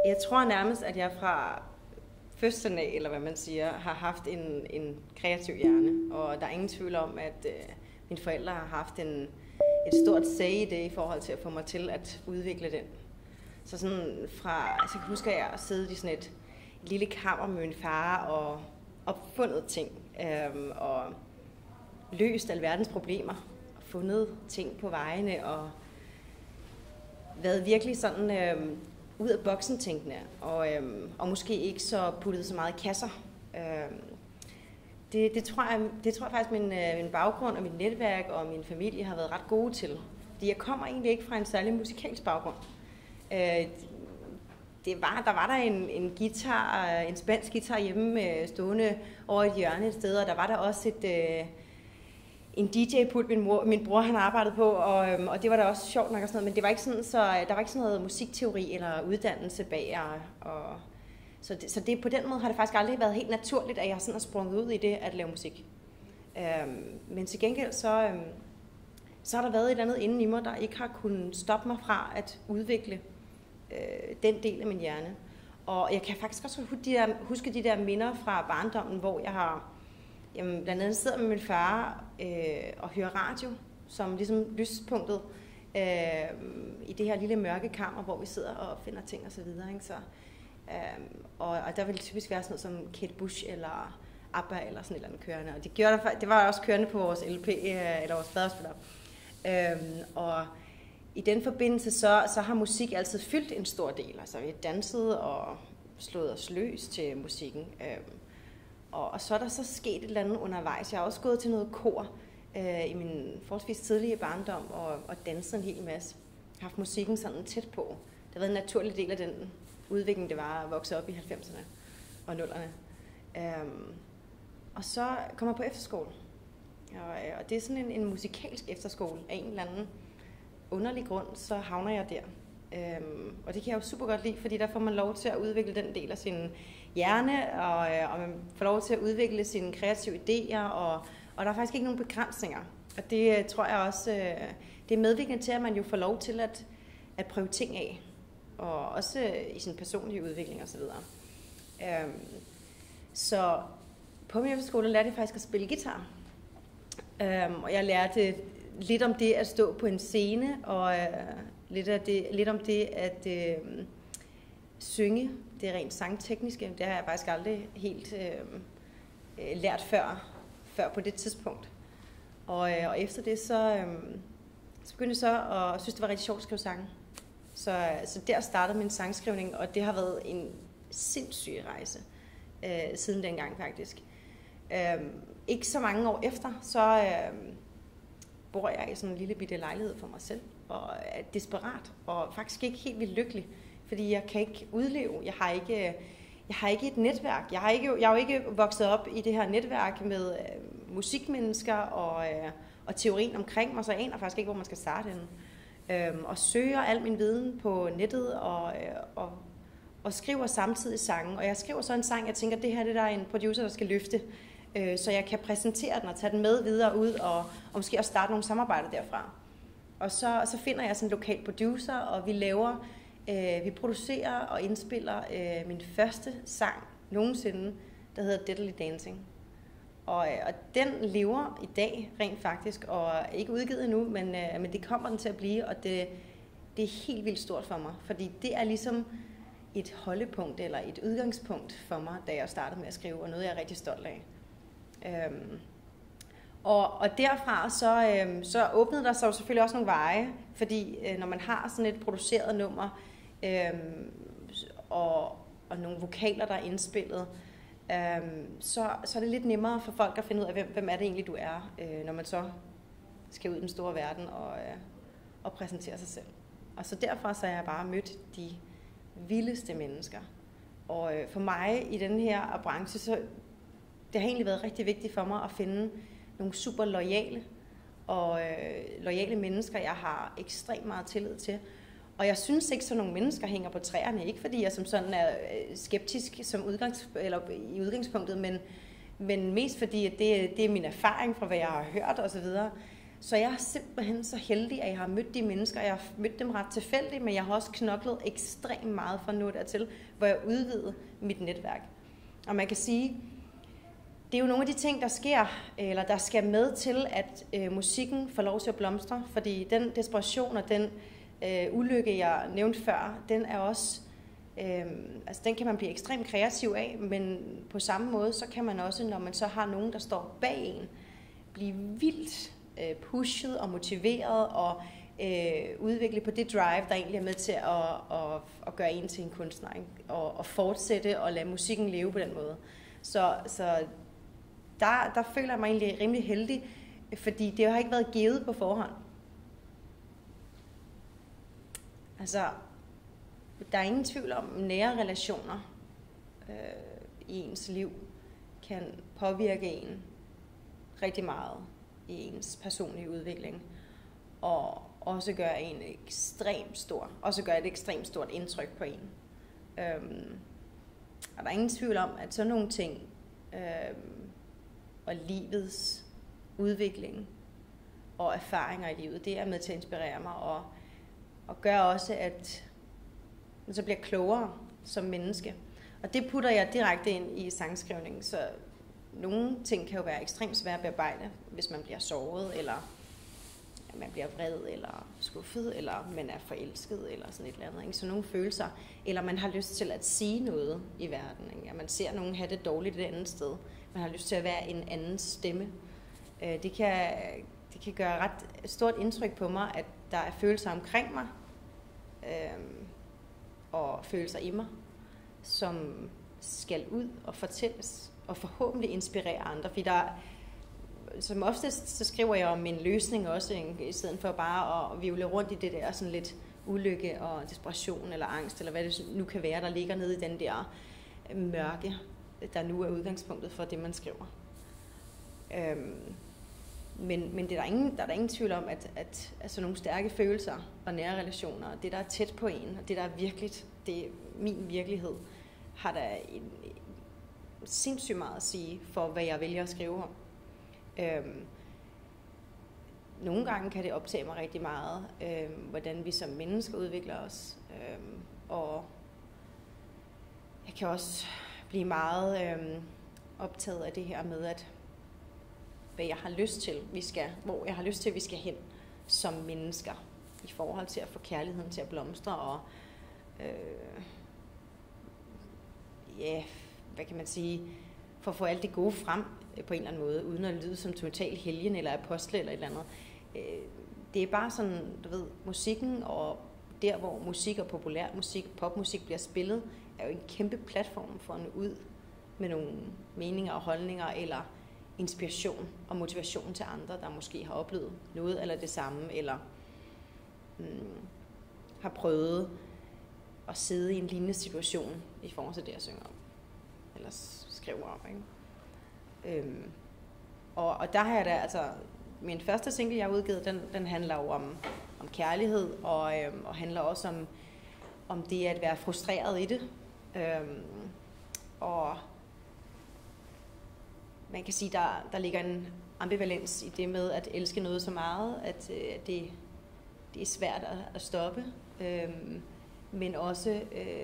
Jeg tror nærmest, at jeg fra fødslen af, eller hvad man siger, har haft en kreativ hjerne. Og der er ingen tvivl om, at mine forældre har haft et stort say i det i forhold til at få mig til at udvikle den. Så sådan altså jeg husker, at jeg siddet i sådan et lille kammer med min far og opfundet ting. Og løst alverdens problemer. Og fundet ting på vejene og været virkelig sådan ud af boksen tænkende. Og måske ikke så puttet så meget i kasser. Det tror jeg faktisk min baggrund og mit netværk og min familie har været ret gode til. Fordi jeg kommer egentlig ikke fra en særlig musikalsk baggrund. Der var en guitar, en spansk guitar hjemme stående over et hjørne et sted, og der var der også en DJ-pult, min bror han arbejdede på, og det var da også sjovt nok og sådan noget, men det var ikke sådan, så der var ikke sådan noget musikteori eller uddannelse bag, så det på den måde har det faktisk aldrig været helt naturligt, at jeg sådan har sprunget ud i det at lave musik. Men til gengæld så har der været et eller andet inden i mig, der ikke har kunnet stoppe mig fra at udvikle den del af min hjerne. Og jeg kan faktisk også huske de der minder fra barndommen, hvor jeg har blandt andet sidder med min far og hører radio, som ligesom lyspunktet i det her lille mørke kammer, hvor vi sidder og finder ting og så videre. Ikke? Så, og der vil det typisk være sådan noget som Kate Bush eller ABBA eller sådan et eller andet kørende. Og det var også kørende på vores LP eller vores pladespiller. Og i den forbindelse så har musik altid fyldt en stor del. Altså vi har danset og slået os løs til musikken. Og så er der så sket et eller andet undervejs. Jeg har også gået til noget kor i min forholdsvis tidlige barndom og danset en hel masse. Jeg har haft musikken sådan tæt på. Det har været en naturlig del af den udvikling, det var at vokse op i 90'erne og 0'erne. Og så kommer jeg på efterskole. Og det er sådan en musikalsk efterskole af en eller anden underlig grund, så havner jeg der. Og det kan jeg jo super godt lide, fordi der får man lov til at udvikle den del af sin hjerne, og man får lov til at udvikle sine kreative idéer, og der er faktisk ikke nogen begrænsninger. Og det tror jeg også, det er medvirkende til, at man jo får lov til at prøve ting af, og også i sin personlige udvikling osv. Så på min efterskole lærte jeg faktisk at spille guitar. Og jeg lærte lidt om det at stå på en scene, og lidt om det at synge. Det er rent sangtekniske. Det har jeg faktisk aldrig helt lært før på det tidspunkt. Og efter det, så begyndte jeg så at synes, det var rigtig sjovt at skrive sange. Så der startede min sangskrivning, og det har været en sindssyg rejse siden dengang faktisk. Ikke så mange år efter, så bor jeg i sådan en lille bitte lejlighed for mig selv, og er desperat, og faktisk ikke helt vildt lykkelig, fordi jeg kan ikke udleve. Jeg har ikke et netværk. Jeg er jo ikke vokset op i det her netværk med musikmennesker og teorien omkring mig, så jeg aner faktisk ikke, hvor man skal starte henne. Og søger al min viden på nettet og skriver samtidig sange. Og jeg skriver så en sang, jeg tænker, det her det der er en producer, der skal løfte, så jeg kan præsentere den og tage den med videre ud, og måske også starte nogle samarbejder derfra. Og så finder jeg sådan en lokal producer, og vi producerer og indspiller min første sang nogensinde, der hedder Deadly Dancing. Og den lever i dag rent faktisk, og er ikke udgivet endnu, men det kommer den til at blive, og det er helt vildt stort for mig, fordi det er ligesom et holdepunkt eller et udgangspunkt for mig, da jeg startede med at skrive, og noget jeg er rigtig stolt af. Og derfra så åbnede der sig jo selvfølgelig også nogle veje, fordi når man har sådan et produceret nummer og nogle vokaler, der er indspillet, så er det lidt nemmere for folk at finde ud af, hvem er det egentlig, du er, når man så skal ud i den store verden og præsentere sig selv. Og så derfra så har jeg bare mødt de vildeste mennesker. Og for mig i den her branche, så det har egentlig været rigtig vigtigt for mig at finde nogle super loyale mennesker, jeg har ekstremt meget tillid til. Og jeg synes ikke, så nogle mennesker hænger på træerne. Ikke fordi jeg som sådan er skeptisk i udgangspunktet, men mest fordi at det er min erfaring fra, hvad jeg har hørt osv. Så jeg er simpelthen så heldig, at jeg har mødt de mennesker. Jeg har mødt dem ret tilfældigt, men jeg har også knoklet ekstremt meget for at nå dertil, hvor jeg udvidede mit netværk. Og man kan sige, det er jo nogle af de ting, der sker, eller der skal med til, at musikken får lov til at blomstre. Fordi den desperation og den ulykke, jeg nævnte før, den er også, altså den kan man blive ekstremt kreativ af, men på samme måde, så kan man også, når man så har nogen, der står bag en, blive vildt pushet og motiveret og udvikle på det drive, der egentlig er med til at gøre en til en kunstner, ikke? Og fortsætte og lade musikken leve på den måde. Så der føler jeg mig egentlig rimelig heldig, fordi det har ikke været givet på forhånd. Altså, der er ingen tvivl om, at nære relationer i ens liv kan påvirke en rigtig meget i ens personlige udvikling, og også gøre et ekstremt stort indtryk på en. Og der er ingen tvivl om, at sådan nogle ting og livets udvikling og erfaringer i livet, det er med til at inspirere mig og gør også, at man så bliver klogere som menneske. Og det putter jeg direkte ind i sangskrivningen, så nogle ting kan jo være ekstremt svære at bearbejde, hvis man bliver såret, eller man bliver vred, eller skuffet, eller man er forelsket, eller sådan et eller andet. Ikke? Så nogle følelser, eller man har lyst til at sige noget i verden. Ikke? Man ser nogen have det dårligt et andet sted. Man har lyst til at være en anden stemme. Det kan gøre ret stort indtryk på mig, at der er følelser omkring mig, og følelser i mig, som skal ud og fortælles, og forhåbentlig inspirere andre. Fordi som oftest, så skriver jeg om en løsning også, i stedet for bare at vivle rundt i det der sådan lidt ulykke og desperation eller angst, eller hvad det nu kan være, der ligger nede i den der mørke, der nu er udgangspunktet for det, man skriver. Men der er der ingen tvivl om, at sådan nogle stærke følelser og nære relationer, det der er tæt på en, og det der er virkeligt, det er min virkelighed, har der sindssygt meget at sige for, hvad jeg vælger at skrive om. Nogle gange kan det optage mig rigtig meget, hvordan vi som mennesker udvikler os, og jeg kan også blive meget optaget af det her med, at hvad jeg har lyst til, hvor jeg har lyst til, at vi skal hen som mennesker, i forhold til at få kærligheden til at blomstre, og hvad kan man sige, for at få alt det gode frem på en eller anden måde, uden at lyde som total helgen eller apostle eller et eller andet. Det er bare sådan, du ved, musikken og der, hvor musik og populær musik, popmusik bliver spillet, er jo en kæmpe platform for at nå ud med nogle meninger og holdninger, eller inspiration og motivation til andre, der måske har oplevet noget eller det samme, eller har prøvet at sidde i en lignende situation i forhold til det, jeg synger om, eller skriver om, ikke? Og der har jeg da, altså, min første single, jeg har udgivet, den handler jo om kærlighed, og handler også om det at være frustreret i det. Og man kan sige, der ligger en ambivalens i det med at elske noget så meget, at det er svært at stoppe. Men også,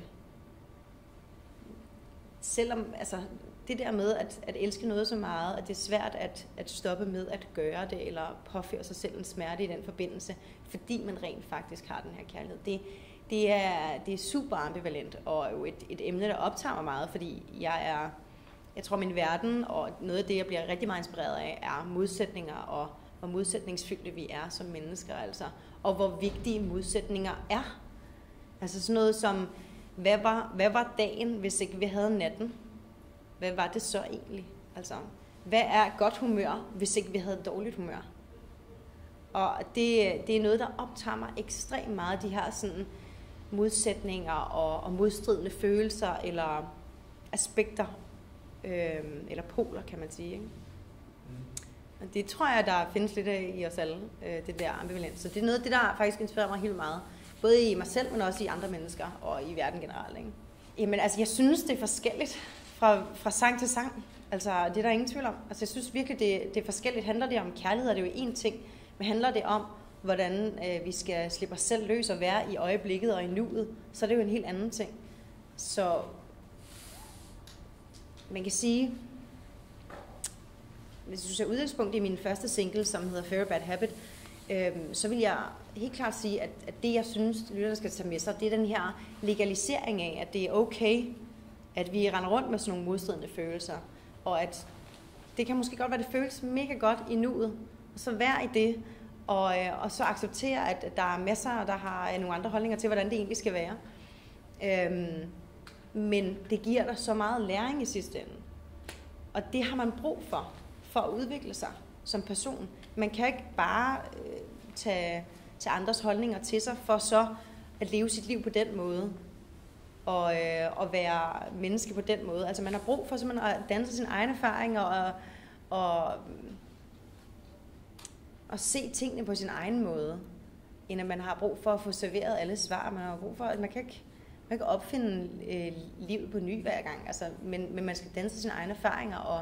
selvom, altså, det der med at elske noget så meget, at det er svært at stoppe med at gøre det, eller påføre sig selv en smerte i den forbindelse, fordi man rent faktisk har den her kærlighed. Det er super ambivalent, og jo et emne, der optager mig meget, fordi jeg tror, min verden, og noget af det, jeg bliver rigtig meget inspireret af, er modsætninger, og hvor modsætningsfyldte vi er som mennesker, altså, og hvor vigtige modsætninger er. Altså sådan noget som, hvad var dagen, hvis ikke vi havde natten? Hvad var det så egentlig? Altså, hvad er godt humør, hvis ikke vi havde dårligt humør? Og det er noget, der optager mig ekstremt meget, de her sådan modsætninger og modstridende følelser, eller aspekter, eller poler, kan man sige, ikke? Og det tror jeg, der findes lidt af i os alle, det der ambivalens. Så det er noget af det, der faktisk inspirerer mig helt meget. Både i mig selv, men også i andre mennesker, og i verden generelt, ikke? Jamen, altså, jeg synes, det er forskelligt fra sang til sang. Altså, det er der ingen tvivl om. Altså, jeg synes virkelig, det er forskelligt. Handler det om kærlighed, er det jo én ting. Men handler det om, hvordan vi skal slippe os selv løs og være i øjeblikket og i nuet, så er det jo en helt anden ting. Så man kan sige, hvis du ser udgangspunkt i min første single, som hedder Very Bad Habit, så vil jeg helt klart sige, at det, jeg synes, lytterne skal tage med sig, det er den her legalisering af, at det er okay, at vi render rundt med sådan nogle modstridende følelser, og at det kan måske godt være, det føles mega godt i nuet, og så vær i det, og så acceptere, at der er masser, der har nogle andre holdninger til, hvordan det egentlig skal være. Men det giver dig så meget læring i sidste ende. Og det har man brug for at udvikle sig som person. Man kan ikke bare tage andres holdninger til sig, for så at leve sit liv på den måde, og være menneske på den måde. Altså man har brug for simpelthen at danse sine egne erfaringer, og se tingene på sin egen måde, end at man har brug for at få serveret alle svar. Man har brug for, at man kan ikke opfinde livet på ny hver gang, altså, men man skal danse sine egne erfaringer, og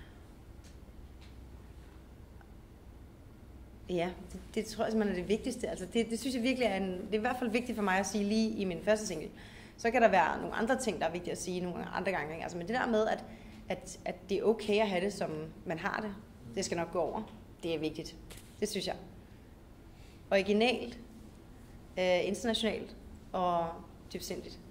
ja, det tror jeg simpelthen er det vigtigste. Altså det synes jeg virkelig det er i hvert fald vigtigt for mig at sige lige i min første single. Så kan der være nogle andre ting, der er vigtigt at sige nogle andre gange. Ikke? Altså, men det der med, at det er okay at have det, som man har det, det skal nok gå over. Det er vigtigt. Det synes jeg. Originalt, internationalt og dybsindigt.